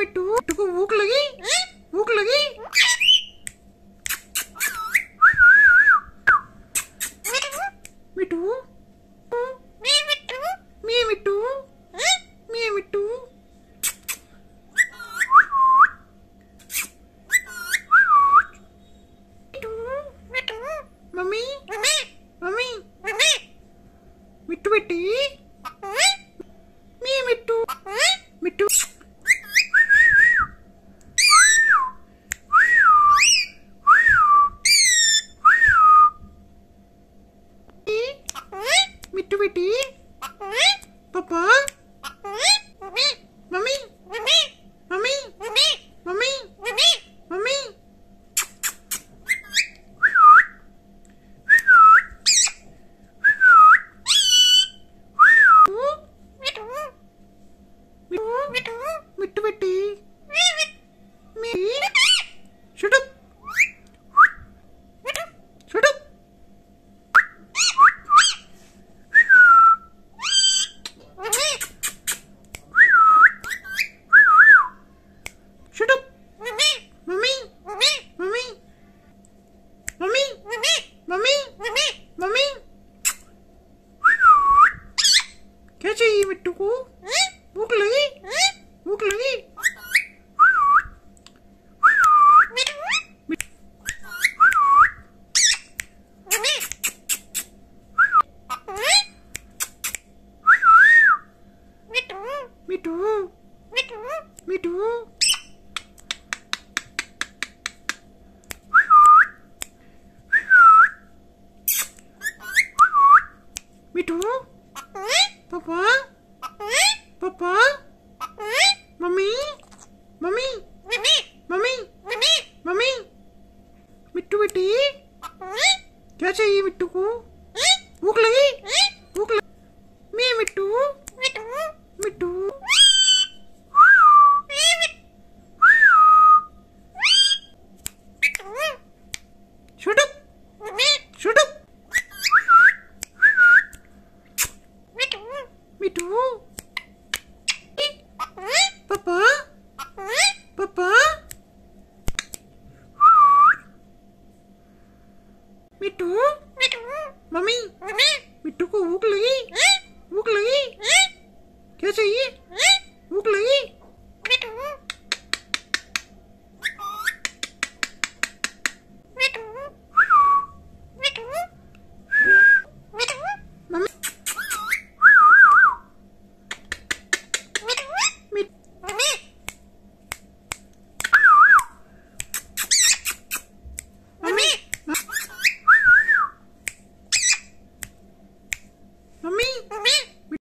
मिट्टू, मिट्टू को भूख लगी, भूख लगी। मिट्टू, मी मिट्टू, मी मिट्टू, मी मिट्टू। मम्मी, मम्मी, मिट्टू बेटी, मी मिट्टू, मिट्टू। मिट्टू बेटी, papa, mummy, mummy, mummy, mummy, mummy. Mittu बेटी, shut up, shut up. Shut up, mummy, mummy, mummy, mummy, mummy. क्या चाहिए मिट्टू को? भूख लगी, भूख लगी। मिट्टू, मिट्टू, मिट्टू।